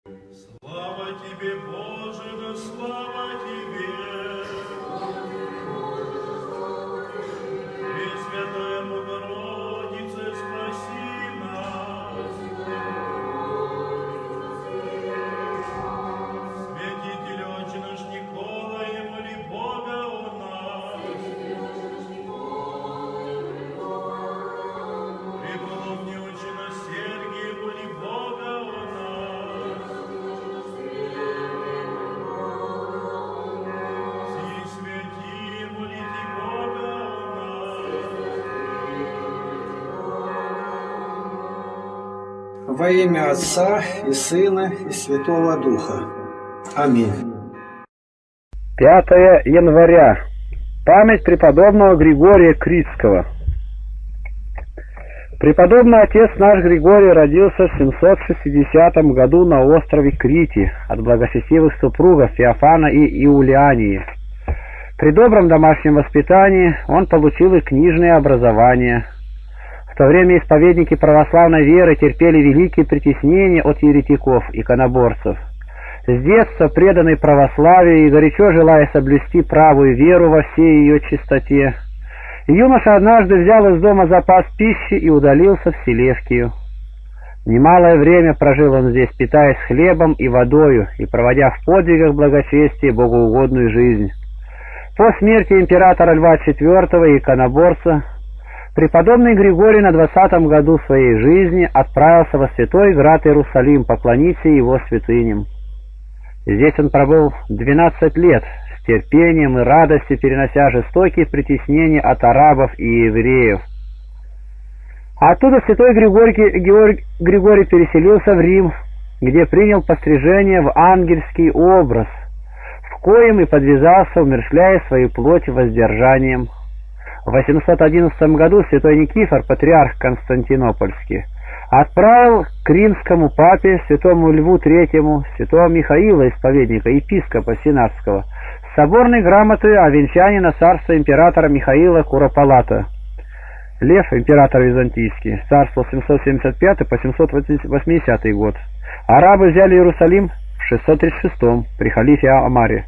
Слава Тебе, Боже, да слава Тебе! Пресвятая Богородице, спаси нас! Святитель Отче наш Николай, моли Бога о нас! Преподобный Отче наш Сергий, моли Бога о нас! Все святые, молите Бога о нас! Во имя Отца и Сына и Святого Духа. Аминь. 5 января. Память преподобного Григория Критского. Преподобный отец наш Григорий родился в 760 году на острове Крите от благочестивых супругов Феофана и Иулиании. При добром домашнем воспитании он получил и книжное образование. В то время исповедники православной веры терпели великие притеснения от еретиков, иконоборцев. С детства преданный православию и горячо желая соблюсти правую веру во всей ее чистоте, юноша однажды взял из дома запас пищи и удалился в Селевкию. Немалое время прожил он здесь, питаясь хлебом и водою и проводя в подвигах благочестия богоугодную жизнь. По смерти императора Льва IV и иконоборца преподобный Григорий на 20-м году своей жизни отправился во святой град Иерусалим поклониться его святыням. Здесь он пробыл 12 лет, с терпением и радостью перенося жестокие притеснения от арабов и евреев. Оттуда святой Григорий переселился в Рим, где принял пострижение в ангельский образ, в коем и подвязался, умерщвляя свою плоть воздержанием. В 811 году святой Никифор, патриарх Константинопольский, отправил к римскому папе святому Льву III, святого Михаила, исповедника, епископа Сенатского, с соборной грамотой о венчании на царство императора Михаила Куропалата. Лев, император византийский, царствовал с 775 по 780 год. Арабы взяли Иерусалим в 636 при халифе Омаре.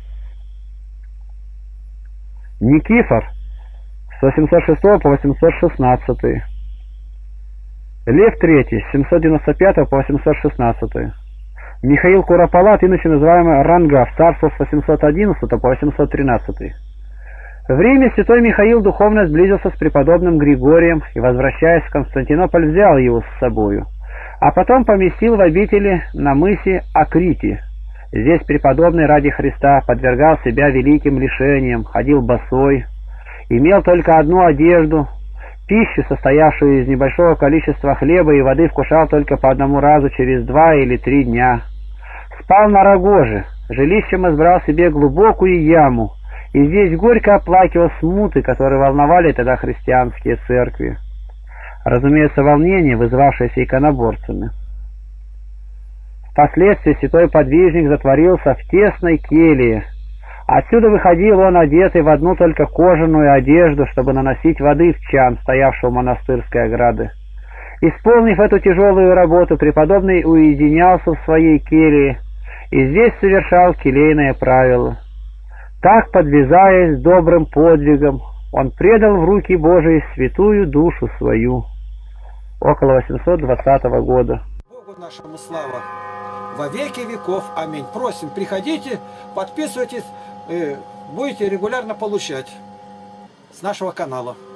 Никифор с 806 по 816. Лев III с 795 по 816. Михаил Куропалат, иначе называемый Рангав, царствовал с 811 по 813. В Риме святой Михаил духовно сблизился с преподобным Григорием и, возвращаясь в Константинополь, взял его с собою, а потом поместил в обители на мысе Акрите. Здесь преподобный ради Христа подвергал себя великим лишениям, ходил босой, имел только одну одежду, пищу, состоявшую из небольшого количества хлеба и воды, вкушал только по одному разу через 2 или 3 дня. Спал на рогоже, жилищем избрал себе глубокую яму, и здесь горько оплакивал смуты, которые волновали тогда христианские церкви. Разумеется, волнение, вызывавшееся иконоборцами. Впоследствии святой подвижник затворился в тесной келье. Отсюда выходил он, одетый в одну только кожаную одежду, чтобы наносить воды в чан, стоявший у монастырской ограды. Исполнив эту тяжелую работу, преподобный уединялся в своей келье и здесь совершал келейное правило. Так, подвязаясь добрым подвигом, он предал в руки Божии святую душу свою. Около 820 года. Богу нашему слава во веки веков. Аминь. Просим, приходите, подписывайтесь, будете регулярно получать с нашего канала.